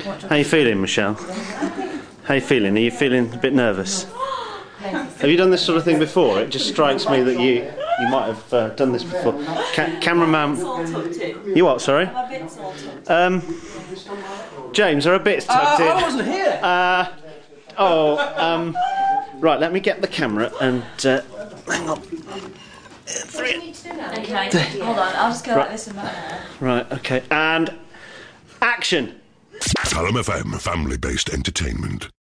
How you feeling, Michelle? How you feeling? Are you feeling a bit nervous? Have you done this sort of thing before? It just strikes me that you might have done this before. Cameraman, you what? Sorry. James, are a bits tucked in? I wasn't here. Right. Let me get the camera and hang on. Okay, hold on. I'll just go like this and that. Right. Okay. And action. Hallam FM, family-based entertainment.